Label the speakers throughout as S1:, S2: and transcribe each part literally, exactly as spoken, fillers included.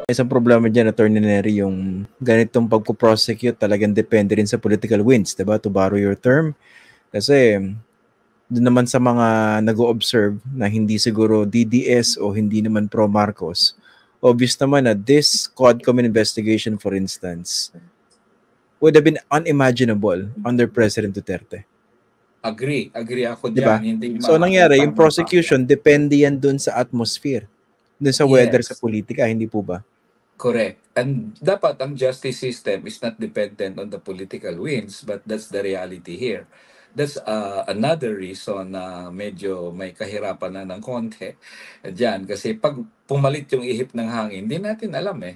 S1: Isang problema dyan, Attorney Nery, yung ganitong pagpo-prosecute talagang depende rin sa political winds, diba? To borrow your term. Kasi doon naman sa mga nag-o-observe na hindi siguro D D S o hindi naman pro-Marcos, obvious naman na this Quadcom investigation, for instance, would have been unimaginable under President Duterte.
S2: Agree. Agree ako
S1: Diba?
S2: dyan. Hindi
S1: So nangyari, yung
S2: ma-
S1: prosecution, depende yan dun sa atmosphere, dun sa weather
S2: Yes.
S1: sa politika, hindi po ba?
S2: Correct. And dapat ang justice system is not dependent on the political winds, but that's the reality here. That's uh, another reason na medyo may kahirapan na ng konti dyan. Kasi pag pumalit yung ihip ng hangin, hindi natin alam eh.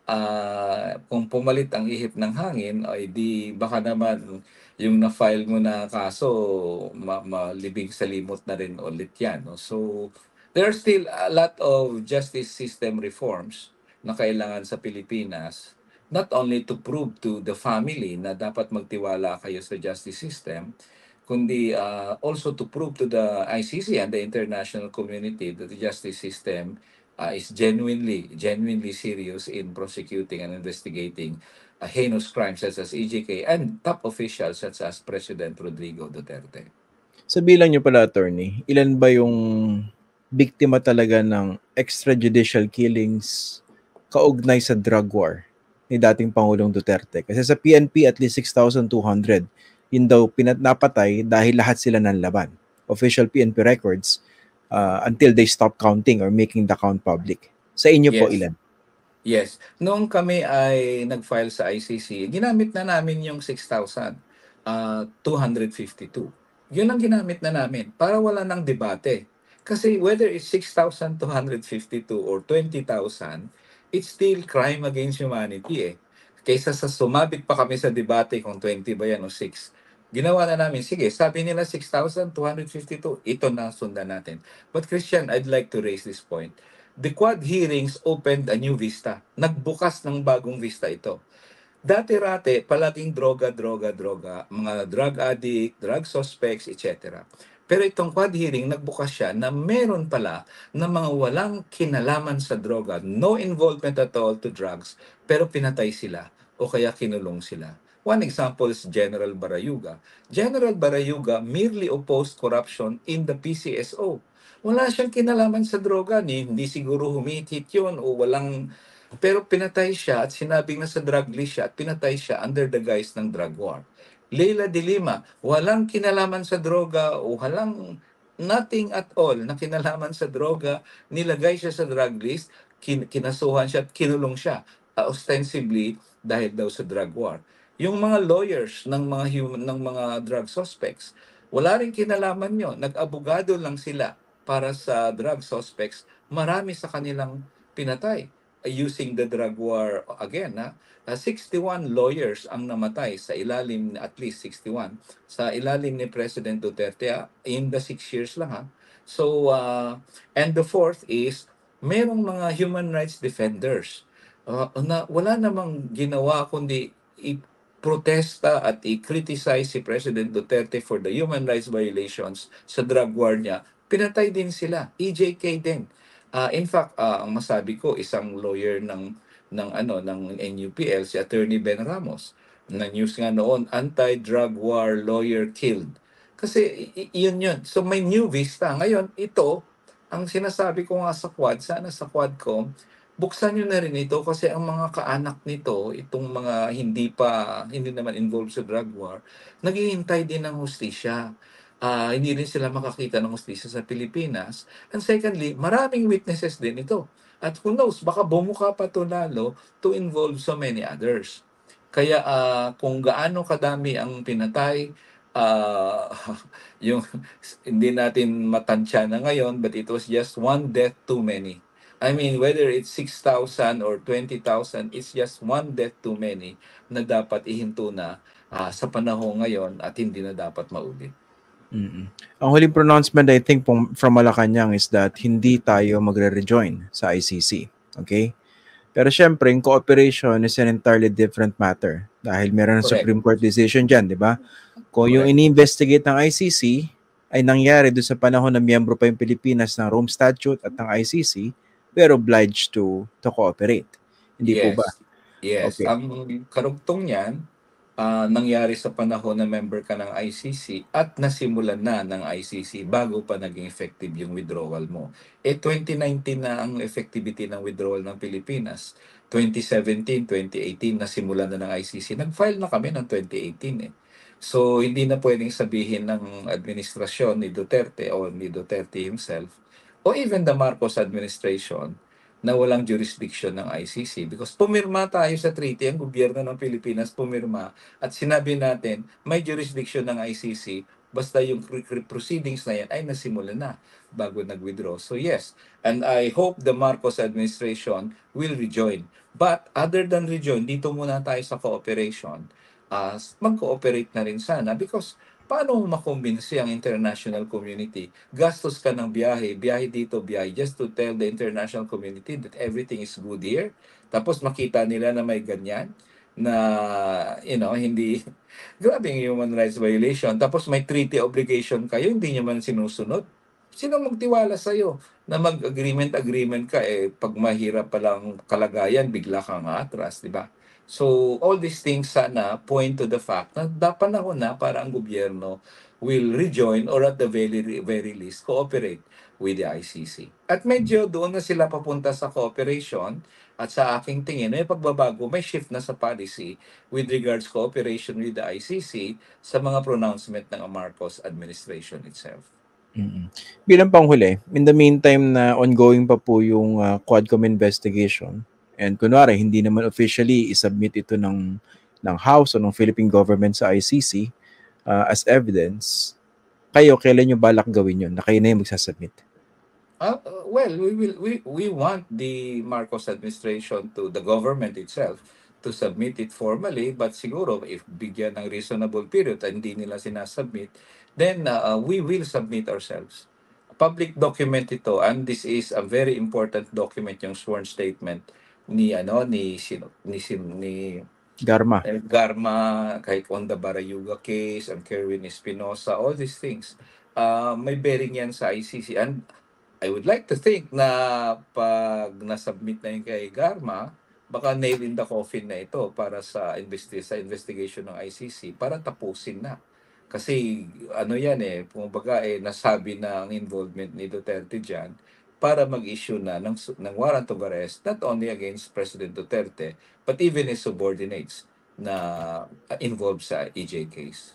S2: Uh, kung pumalit ang ihip ng hangin, ay di baka naman yung na-file mo na kaso, ma- malibing sa limot na rin ulit yan. No? So, there are still a lot of justice system reforms na kailangan sa Pilipinas, not only to prove to the family na dapat magtiwala kayo sa justice system, kundi uh, also to prove to the I C C and the international community that the justice system uh, is genuinely, genuinely serious in prosecuting and investigating uh, heinous crimes such as E J K and top officials such as President Rodrigo Duterte.
S1: Sa bilang nyo pala, Attorney, ilan ba yung biktima talaga ng extrajudicial killings kaugnay sa drug war ni dating Pangulong Duterte? Kasi sa P N P, at least six thousand two hundred. Yun daw pinapatay dahil lahat sila ng laban. Official P N P records uh, until they stop counting or making the count public. Sa inyo
S2: Yes.
S1: po, ilan?
S2: Yes. Noong kami ay nag-file sa I C C, ginamit na namin yung six thousand two hundred fifty-two. Yun ang ginamit na namin para wala nang debate. Kasi whether it's six thousand two hundred fifty-two or twenty thousand, it's still crime against humanity eh. Kaysa sa sumabit pa kami sa debate kung twenty ba yan o six. Ginawa na namin, sige, sabi nila six thousand two hundred fifty-two, ito na sundan natin. But Christian, I'd like to raise this point. The Quad hearings opened a new vista. Nagbukas ng bagong vista ito. Dati-rate, palaging droga, droga, droga, mga drug addict, drug suspects, et cetera. Pero itong Quad hearing, nagbukas siya na meron pala na mga walang kinalaman sa droga, no involvement at all to drugs, pero pinatay sila o kaya kinulong sila. One example is General Barayuga. General Barayuga merely opposed corruption in the P C S O. Wala siyang kinalaman sa droga, hindi siguro humihit yun o walang. Pero pinatay siya at sinabing nasa drug list siya at pinatay siya under the guise ng drug war. Leila de Lima, walang kinalaman sa droga o walang nothing at all na kinalaman sa droga, nilagay siya sa drug list, kin- kinasuhan siya at kinulong siya, uh, ostensibly dahil daw sa drug war. Yung mga lawyers ng mga human, ng mga drug suspects, wala rin kinalaman yun. Nag-abogado lang sila para sa drug suspects, marami sa kanilang pinatay using the drug war again. Ha? Uh, sixty-one lawyers ang namatay sa ilalim, at least sixty-one, sa ilalim ni President Duterte ha? In the six years lang. Ha? So, uh, and the fourth is, merong mga human rights defenders uh, na wala namang ginawa kundi i-protesta at i-criticize si President Duterte for the human rights violations sa drug war niya. Pinatay din sila, E J K din. Uh, in fact, uh, ang masabi ko, isang lawyer ng ng ano ng N U P L, si Attorney Ben Ramos, na news nga noon, anti-drug war lawyer killed. Kasi y- yun yun. So may new vista. Ngayon, ito, ang sinasabi ko nga sa Quad, sana sa Quadcom, buksan nyo na rin ito kasi ang mga kaanak nito, itong mga hindi pa, hindi naman involved sa drug war, naghihintay din ng hustisya. Uh, hindi rin sila makakita ng hustisya sa Pilipinas. And secondly, maraming witnesses din ito. At who knows, baka bumuka pa ito lalo to involve so many others. Kaya uh, kung gaano kadami ang pinatay, uh, yung hindi natin matansya na ngayon, but it was just one death too many. I mean, whether it's six thousand or twenty thousand, it's just one death too many na dapat ihinto na uh, sa panahon ngayon at hindi na dapat maulit.
S1: Mm-mm. Ang huling pronouncement, I think, from Malacanang is that hindi tayo magre-rejoin sa I C C. Okay? Pero syempre, yung cooperation is an entirely different matter. Dahil meron ng Supreme Court decision dyan, di ba? Kung yung ini-investigate ng I C C ay nangyari doon sa panahon na miyembro pa yung Pilipinas ng Rome Statute at ng I C C, we're obliged to, to cooperate. Hindi po ba?
S2: Yes. Yes.
S1: Okay.
S2: Ang karugtong niyan, ah, nangyari sa panahon na member ka ng I C C at nasimulan na ng I C C bago pa naging effective yung withdrawal mo. Eh twenty nineteen na ang effectivity ng withdrawal ng Pilipinas. twenty seventeen, twenty eighteen nasimulan na ng I C C. Nag-file na kami ng twenty eighteen eh. So hindi na pwedeng sabihin ng administrasyon ni Duterte o ni Duterte himself o even the Marcos administration na walang jurisdiction ng I C C because pumirma tayo sa treaty, ang gobyerno ng Pilipinas pumirma at sinabi natin may jurisdiction ng I C C basta yung cr- cr- proceedings na yan ay nasimula na bago nag-withdraw. So yes, and I hope the Marcos administration will rejoin. But other than rejoin, dito muna tayo sa cooperation. Uh, mag-cooperate na rin sana because paano mo makumbinsi ang international community? Gastos ka ng biyahe, biyahe dito, biyahe just to tell the international community that everything is good here. Tapos makita nila na may ganyan na, you know, hindi, grabe yung human rights violation. Tapos may treaty obligation kayo, hindi nyo man sinusunod. Sino magtiwala sa'yo na mag-agreement-agreement ka, eh, pag mahirap palang kalagayan, bigla kang atras, di ba? So, all these things sana point to the fact na dapat na na para ang gobyerno will rejoin or at the very, very least cooperate with the I C C. At medyo doon na sila papunta sa cooperation at sa aking tingin, may pagbabago, may shift na sa policy with regards cooperation with the I C C sa mga pronouncement ng Marcos administration itself.
S1: Mm-mm. Bilang panghuli, in the meantime na ongoing pa po yung uh, Quadcom investigation, and kunwari, hindi naman officially isubmit ito ng, ng House o ng Philippine government sa I C C uh, as evidence, kayo, kailan nyo balak gawin yun? Na kayo na yung magsasubmit?
S2: Uh, well, we will we, we want the Marcos administration to the government itself to submit it formally, but siguro if bigyan ng reasonable period at hindi nila sinasubmit, then uh, we will submit ourselves. Public document ito, and this is a very important document, yung sworn statement ni ano ni sino ni sin ni
S1: Garma.
S2: eh, Garma, kahit on the Barayuga case, and Kerwin Espinosa, all these things, uh, may bearing yan sa I C C. And I would like to think na pag nasubmit na yung kay Garma, baka nail in the coffin na ito para sa, investi- sa investigation ng I C C para tapusin na. Kasi ano yan eh, kumbaga eh, nasabi na ang involvement ni Duterte dyan para mag-issue na ng, ng warrant of arrest not only against President Duterte but even his subordinates na uh, involved sa E J case.